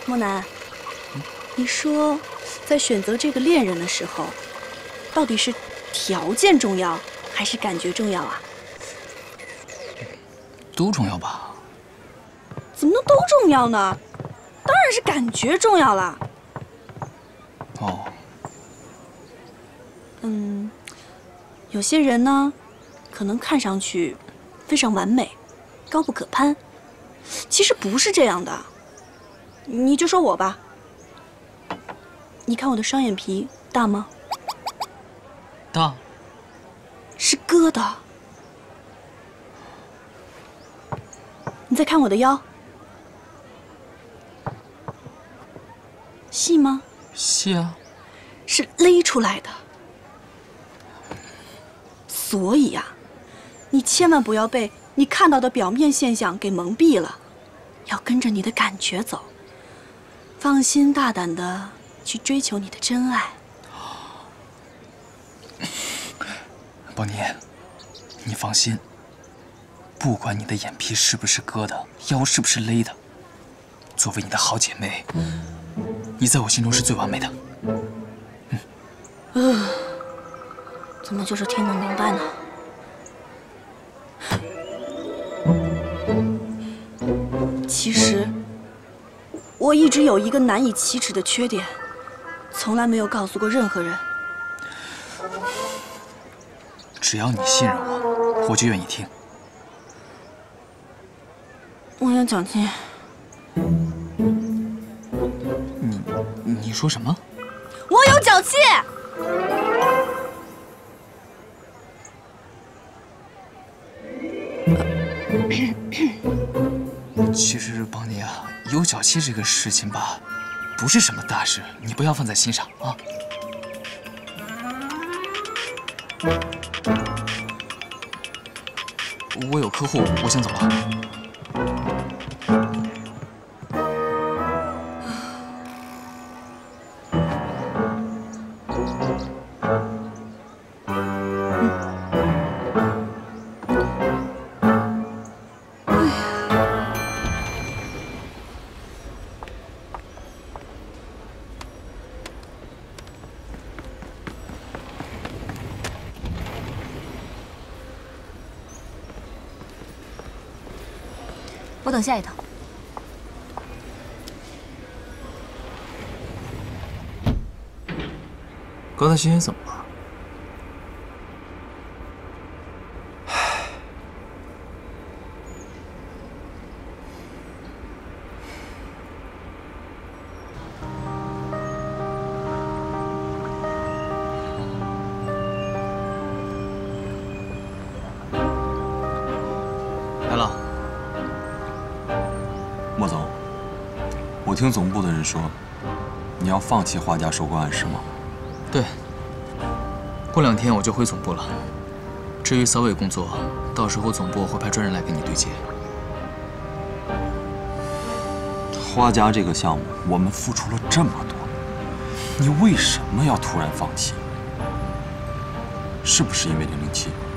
莫南，你说，在选择这个恋人的时候，到底是条件重要还是感觉重要啊？ 都重要吧？ 怎么能都重要呢？当然是感觉重要啦。 哦。 有些人呢，可能看上去非常完美，高不可攀，其实不是这样的。你就说我吧，你看我的双眼皮大吗？ 大。 是割的。你再看我的腰，细吗？ 细啊。 是勒出来的。所以呀，你千万不要被你看到的表面现象给蒙蔽了，要跟着你的感觉走，放心大胆的去追求你的真爱。 宝妮，你放心，不管你的眼皮是不是割的，腰是不是勒的，作为你的好姐妹，你在我心中是最完美的。 怎么就是听不明白呢？其实，我一直有一个难以启齿的缺点，从来没有告诉过任何人。 只要你信任我，我就愿意听。 我有脚气。 你说什么？ 我有脚气。 其实，邦尼啊，有脚气这个事情吧，不是什么大事，你不要放在心上啊。我有客户，我先走了。 我等下一趟。 刚才欣欣怎么了？来了。 莫总，我听总部的人说，你要放弃花家收购案是吗？ 对，过2天我就回总部了。至于扫尾工作，到时候总部会派专人来跟你对接。 花家这个项目，我们付出了这么多，你为什么要突然放弃？是不是因为007？